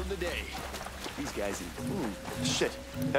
the day. These guys in... Shit.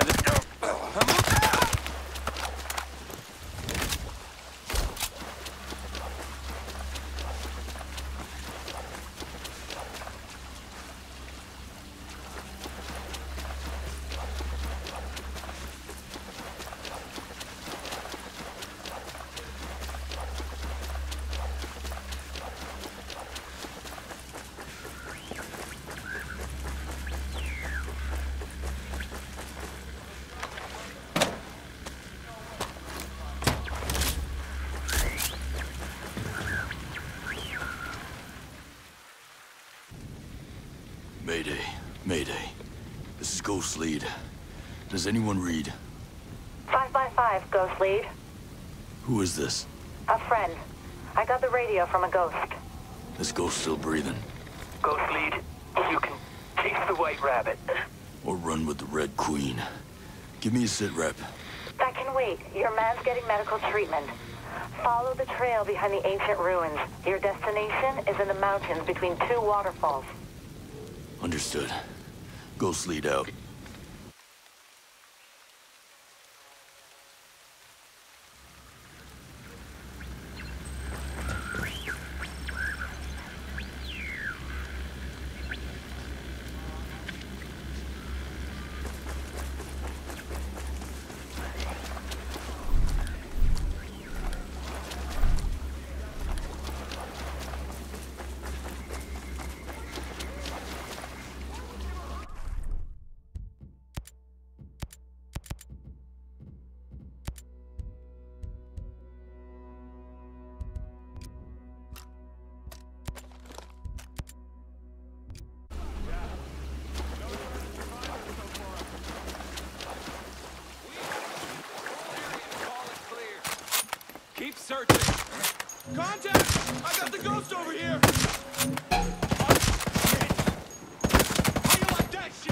Mayday. Mayday. This is Ghost Lead. Does anyone read? 5 Ghost Lead. Who is this? A friend. I got the radio from a ghost. This ghost still breathing? Ghost Lead, you can chase the White Rabbit. Or run with the Red Queen? Give me a sit rep. That can wait. Your man's getting medical treatment. Follow the trail behind the ancient ruins. Your destination is in the mountains between two waterfalls. Understood. Ghost Lead out. Keep searching. Contact! I got the ghost over here! How you like that shit?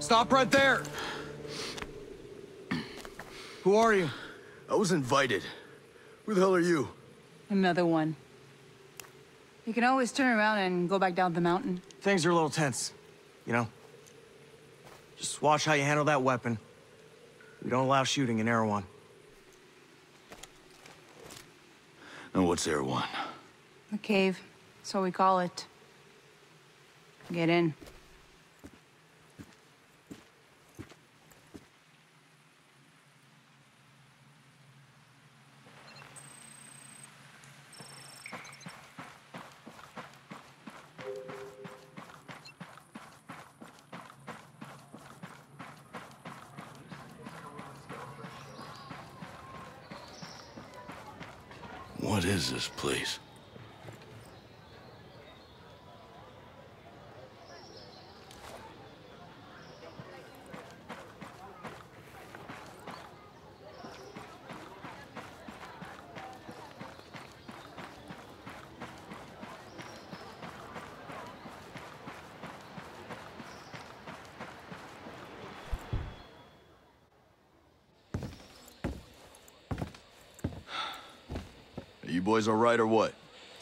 Stop right there! Who are you? I was invited. Who the hell are you? Another one. You can always turn around and go back down the mountain. Things are a little tense, you know? Just watch how you handle that weapon. We don't allow shooting in Erewhon. And what's Erewhon? The cave, so we call it. Get in. What is this place? Are you boys all right or what?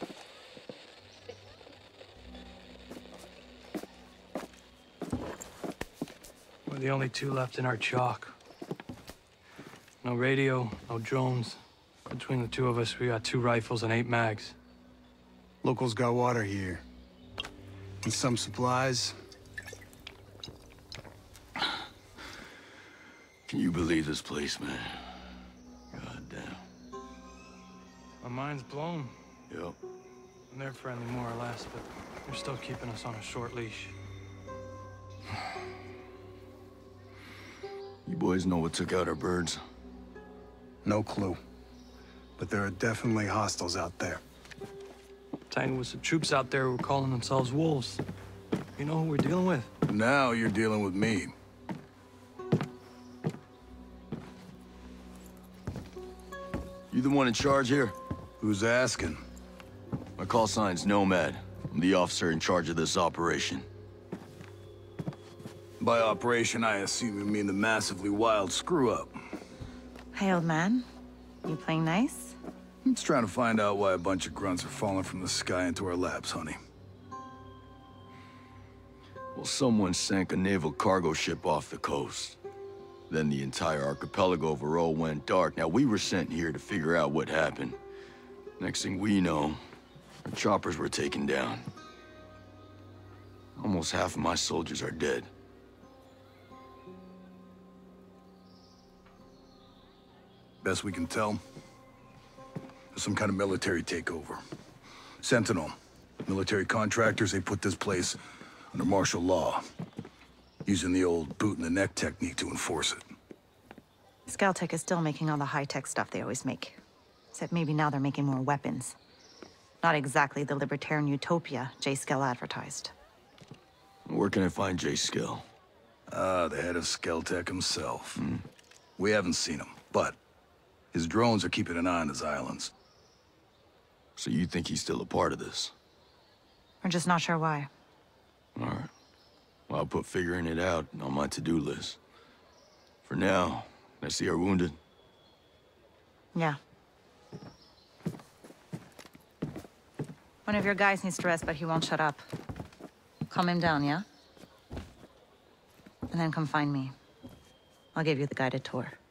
We're the only two left in our chalk. No radio, no drones. Between the two of us, we got 2 rifles and 8 mags. Locals got water here. And some supplies. Can you believe this place, man? God damn. My mind's blown. Yep. And they're friendly more or less, but they're still keeping us on a short leash. You boys know what took out our birds? No clue. But there are definitely hostiles out there. Tangled with some troops out there who were calling themselves wolves. You know who we're dealing with? Now you're dealing with me. You the one in charge here? Who's asking? My call sign's Nomad. I'm the officer in charge of this operation. By operation, I assume you mean the massively wild screw-up. Hey, old man. You playing nice? I'm just trying to find out why a bunch of grunts are falling from the sky into our laps, honey. Well, someone sank a naval cargo ship off the coast. Then the entire archipelago of Varroa went dark. Now, we were sent here to figure out what happened. Next thing we know, our choppers were taken down. Almost half of my soldiers are dead. Best we can tell, there's some kind of military takeover. Sentinel, military contractors, they put this place under martial law, using the old boot-in-the-neck technique to enforce it. Scaltech is still making all the high-tech stuff they always make. Except maybe now they're making more weapons. Not exactly the libertarian utopia Jay Skell advertised. Where can I find Jay Skell? The head of Scaltech himself. We haven't seen him, but his drones are keeping an eye on his islands. So you think he's still a part of this? We're just not sure why. All right. Well, I'll put figuring it out on my to-do list. For now, I see our wounded. Yeah. One of your guys needs to rest, but he won't shut up. Calm him down, yeah? And then come find me. I'll give you the guided tour.